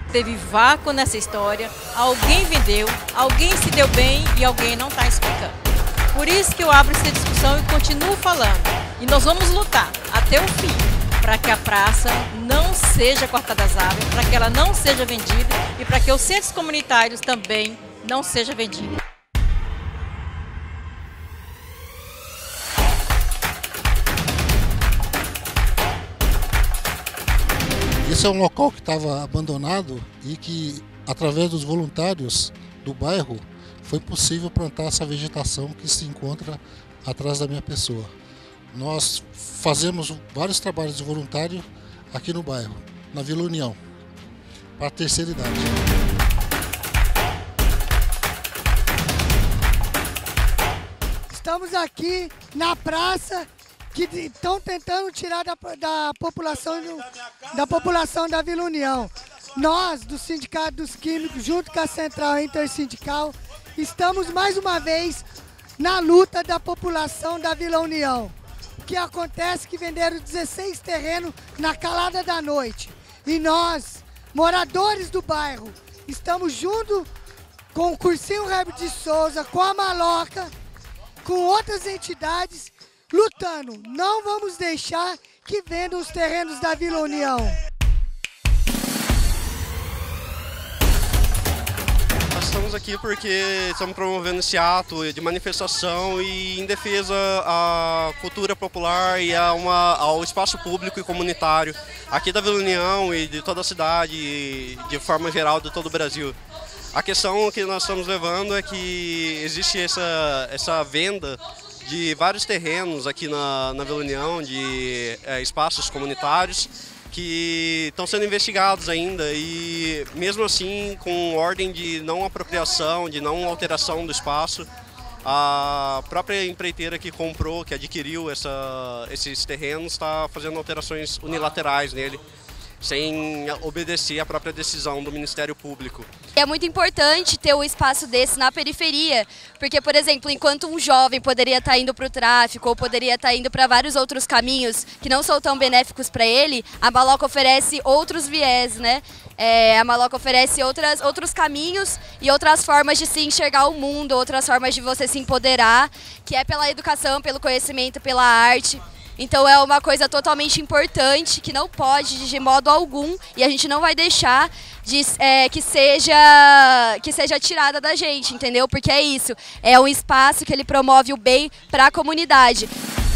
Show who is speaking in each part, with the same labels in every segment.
Speaker 1: Teve vácuo nessa história, alguém vendeu, alguém se deu bem e alguém não está explicando. Por isso que eu abro essa discussão e continuo falando. E nós vamos lutar até o fim para que a praça não seja cortada às árvores, para que ela não seja vendida e para que os centros comunitários também não sejam vendidos.
Speaker 2: Esse é um local que estava abandonado e que, através dos voluntários do bairro, foi possível plantar essa vegetação que se encontra atrás da minha pessoa. Nós fazemos vários trabalhos de voluntário aqui no bairro, na Vila União, para a terceira idade.
Speaker 3: Estamos aqui na praça que estão tentando tirar da população da Vila União. Nós, do Sindicato dos Químicos, junto com a Central Intersindical, estamos mais uma vez na luta da população da Vila União. O que acontece é que venderam 16 terrenos na calada da noite. E nós, moradores do bairro, estamos junto com o Cursinho Herbert de Souza, com a Maloca, com outras entidades, lutando. Não vamos deixar que vendam os terrenos da Vila União.
Speaker 4: Nós estamos aqui porque estamos promovendo esse ato de manifestação e em defesa à cultura popular e ao espaço público e comunitário aqui da Vila União e de toda a cidade e de forma geral de todo o Brasil. A questão que nós estamos levando é que existe essa venda de vários terrenos aqui na Vila União, de espaços comunitários, que estão sendo investigados ainda e mesmo assim com ordem de não apropriação, de não alteração do espaço. A própria empreiteira que comprou, que adquiriu esses terrenos, está fazendo alterações unilaterais nele, sem obedecer à própria decisão do Ministério Público.
Speaker 5: É muito importante ter um espaço desse na periferia, porque, por exemplo, enquanto um jovem poderia estar indo para o tráfico ou poderia estar indo para vários outros caminhos que não são tão benéficos para ele, a Maloca oferece outros viés, né? A Maloca oferece outros caminhos e outras formas de se enxergar o mundo, outras formas de você se empoderar, que é pela educação, pelo conhecimento, pela arte. Então é uma coisa totalmente importante que não pode de modo algum e a gente não vai deixar que seja tirada da gente, entendeu? Porque é isso, é um espaço que ele promove o bem para a comunidade.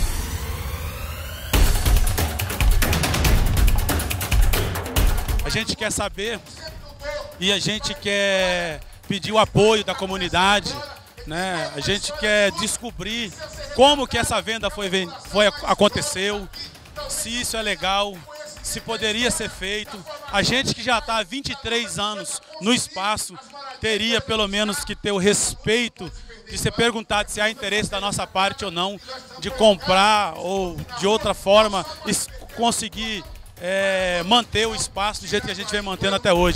Speaker 6: A gente quer saber e a gente quer pedir o apoio da comunidade, né? A gente quer descobrir como que essa venda aconteceu, se isso é legal, se poderia ser feito. A gente que já está há 23 anos no espaço teria pelo menos que ter o respeito de ser perguntado se há interesse da nossa parte ou não, de comprar ou de outra forma conseguir manter o espaço do jeito que a gente vem mantendo até hoje.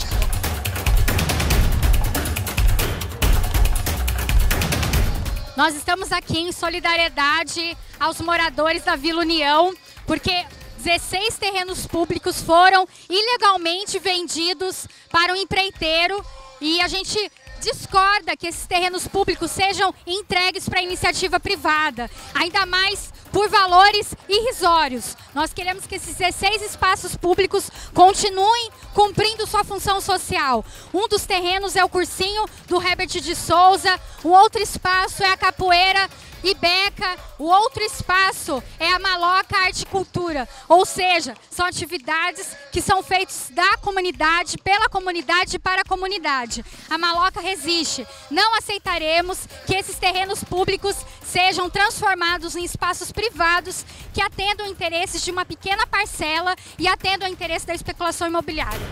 Speaker 7: Nós estamos aqui em solidariedade aos moradores da Vila União, porque 16 terrenos públicos foram ilegalmente vendidos para um empreiteiro e a gente discorda que esses terrenos públicos sejam entregues para iniciativa privada, ainda mais por valores irrisórios. Nós queremos que esses 16 espaços públicos continuem cumprindo sua função social. Um dos terrenos é o Cursinho do Herbert de Souza, o outro espaço é a Capoeira Ibeca, o outro espaço é a Maloca Arte e Cultura, ou seja, são atividades que são feitas da comunidade, pela comunidade e para a comunidade. A Maloca resiste. Não aceitaremos que esses terrenos públicos sejam transformados em espaços privados que atendam interesses de uma pequena parcela e atendam ao interesse da especulação imobiliária.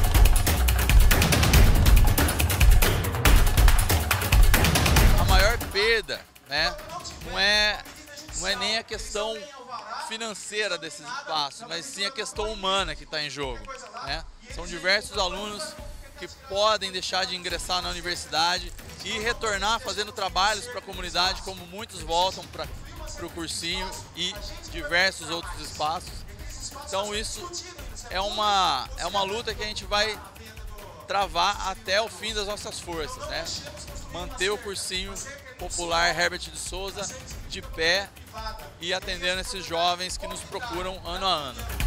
Speaker 8: A maior perda, né? Não é nem a questão financeira desses espaços, mas sim a questão humana que está em jogo, né? São diversos alunos que podem deixar de ingressar na universidade e retornar fazendo trabalhos para a comunidade, como muitos voltam para o cursinho e diversos outros espaços. Então isso é uma luta que a gente vai travar até o fim das nossas forças, né? Manter o cursinho popular Herbert de Souza de pé e atendendo esses jovens que nos procuram ano a ano.